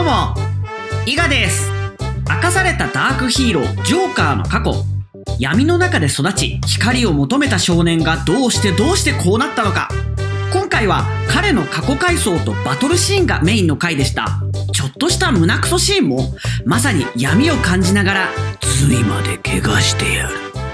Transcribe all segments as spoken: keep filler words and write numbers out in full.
も、伊賀です。明かされたダークヒーロージョーカーの過去。闇の中で育ち光を求めた少年がどうしてどうしてこうなったのか。今回は彼の過去回想とバトルシーンがメインの回でした。ちょっとした胸クソシーンもまさに闇を感じながら髄まで怪我してやる。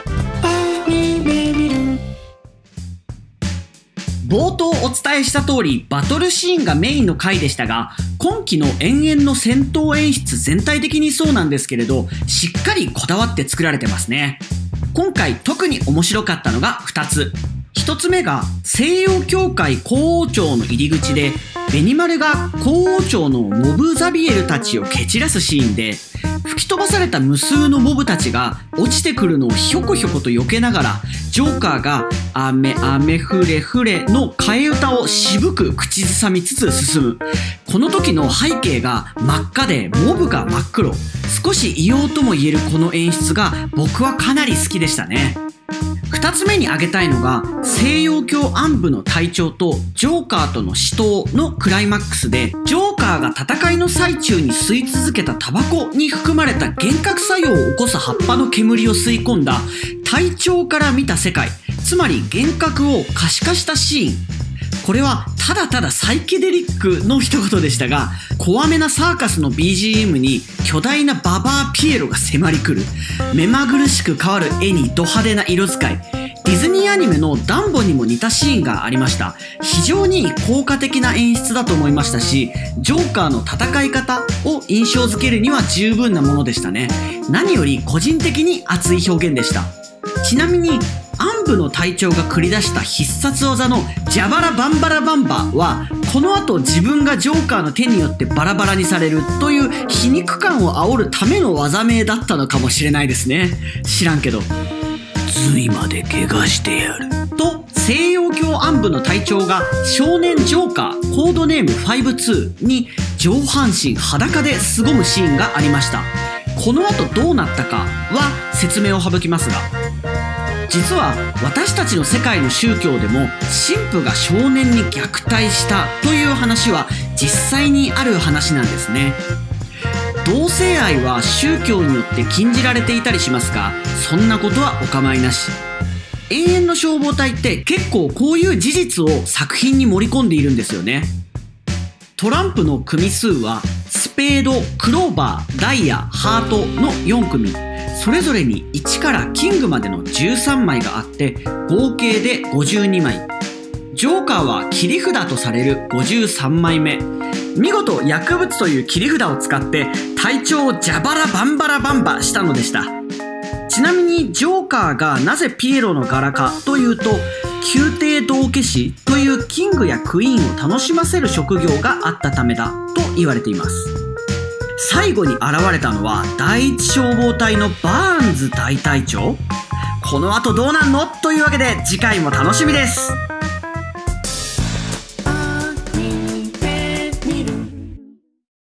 冒頭お伝えした通りバトルシーンがメインの回でしたが、今期の延々の戦闘演出全体的にそうなんですけれど、しっかりこだわって作られてますね。今回特に面白かったのがふたつ。ひとつめが西洋教会皇王朝の入り口でベニマルが皇王朝のモブザビエルたちを蹴散らすシーンで、吹き飛ばされた無数のモブたちが落ちてくるのをひょこひょこと避けながら、ジョーカーが雨雨ふれふれの替え歌を渋く口ずさみつつ進む。この時の背景が真っ赤でモブが真っ黒。少し異様とも言えるこの演出が僕はかなり好きでしたね。二つ目に挙げたいのが西洋教暗部の隊長とジョーカーとの死闘のクライマックスで、ジョーカーが戦いの最中に吸い続けたタバコに含まれた幻覚作用を起こす葉っぱの煙を吸い込んだ隊長から見た世界、つまり幻覚を可視化したシーン。これはただただサイケデリックの一言でしたが、怖めなサーカスの ビージーエム に巨大なババアピエロが迫り来る。目まぐるしく変わる絵にド派手な色使い。ディズニーアニメのダンボにも似たシーンがありました。非常に効果的な演出だと思いましたし、ジョーカーの戦い方を印象づけるには十分なものでしたね。何より個人的に熱い表現でした。ちなみに暗部の隊長が繰り出した必殺技のジャバラバンバラバンバは、この後自分がジョーカーの手によってバラバラにされるという皮肉感を煽るための技名だったのかもしれないですね。知らんけど。髄まで怪我してやる。と、西洋教暗部の隊長が少年ジョーカーコードネームファイブツーに上半身裸で凄むシーンがありました。この後どうなったかは説明を省きますが、実は私たちの世界の宗教でも神父が少年に虐待したという話は実際にある話なんですね。同性愛は宗教によって禁じられていたりしますが、そんなことはお構いなし。永遠の消防隊って結構こういう事実を作品に盛り込んでいるんですよね。トランプの組数はスペード、クローバー、ダイヤ、ハートのよん組。それぞれにいちからキングまでのじゅうさんまいがあって合計でごじゅうにまい。ジョーカーは切り札とされるごじゅうさんまいめ。見事薬物という切り札を使って隊長をジャバラバンバラバンバしたのでした。ちなみにジョーカーがなぜピエロの柄かというと、宮廷道化師というキングやクイーンを楽しませる職業があったためだと言われています。最後に現れたのは第一消防隊のバーンズ大隊長。この後どうなんのというわけで次回も楽しみです。